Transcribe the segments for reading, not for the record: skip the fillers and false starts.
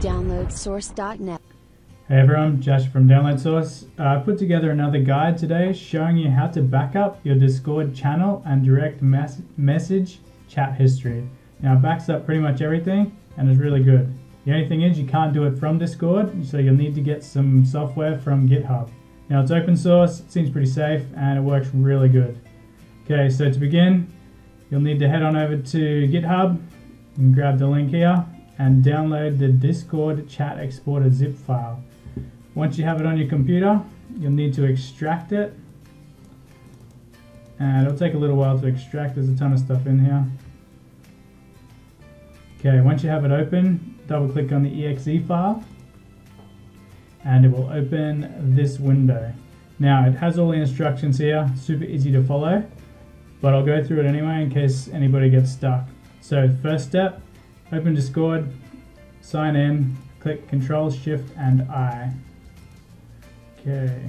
downloadsource.net. Hey everyone, Josh from Download Source. I put together another guide today showing you how to back up your Discord channel and direct message chat history. Now it backs up pretty much everything and is really good. The only thing is you can't do it from Discord, so you'll need to get some software from GitHub. Now it's open source, it seems pretty safe, and it works really good. Okay, so to begin, you'll need to head on over to GitHub and grab the link here and download the Discord chat exporter zip file. Once you have it on your computer, you'll need to extract it, and it'll take a little while to extract. There's a ton of stuff in here. Okay, once you have it open, double click on the exe file and it will open this window. Now it has all the instructions here, super easy to follow, but I'll go through it anyway in case anybody gets stuck. So first step, open Discord, sign in, click Control Shift and I. Okay,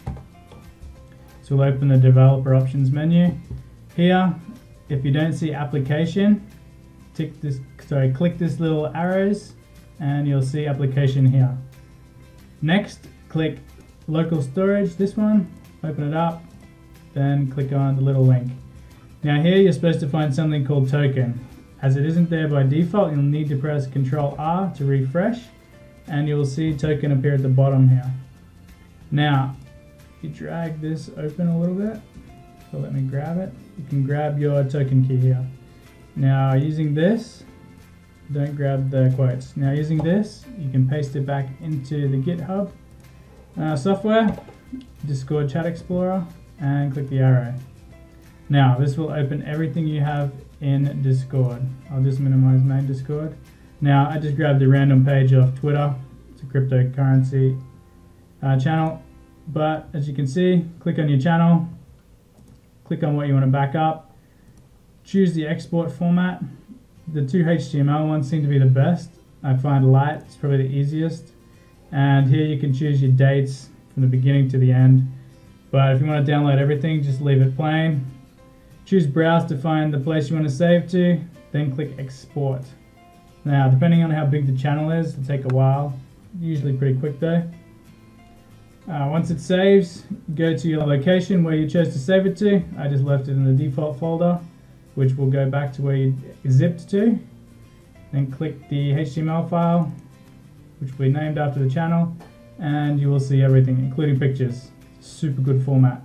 so we'll open the developer options menu. Here, if you don't see application, click this little arrows and you'll see application here. Next, click local storage, this one, open it up, then click on the little link. Now here you're supposed to find something called token. As it isn't there by default, you'll need to press Ctrl R to refresh and you'll see token appear at the bottom here. Now, if you drag this open a little bit, so let me grab it, you can grab your token key here. Now using this, don't grab the quotes. Now using this, you can paste it back into the GitHub software, Discord Chat Explorer, and click the arrow. Now this will open everything you have in Discord. I'll just minimize main Discord. Now I just grabbed a random page off Twitter. It's a cryptocurrency channel, but as you can see, click on your channel, click on what you want to back up, choose the export format. The two HTML ones seem to be the best. I find light is probably the easiest, and here you can choose your dates from the beginning to the end, but if you want to download everything, just leave it plain. Choose browse to find the place you want to save to, then click export. Now depending on how big the channel is, it'll take a while, usually pretty quick though. Once it saves, go to your location where you chose to save it to. I just left it in the default folder, which will go back to where you zipped to. Then click the HTML file, which will be named after the channel, and you will see everything, including pictures. Super good format.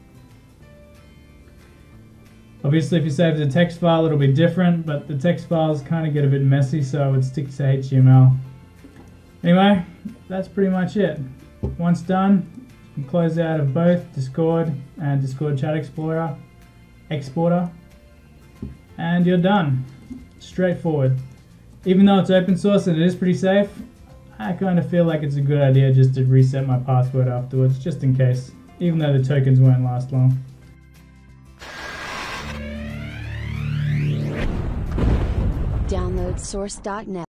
Obviously, if you save the text file, it'll be different, but the text files kind of get a bit messy, so I would stick to HTML. Anyway, that's pretty much it. Once done, you can close out of both Discord and Discord Chat Explorer, Exporter, and you're done. Straightforward. Even though it's open source and it is pretty safe, I kind of feel like it's a good idea just to reset my password afterwards, just in case, even though the tokens won't last long. Downloadsource.net.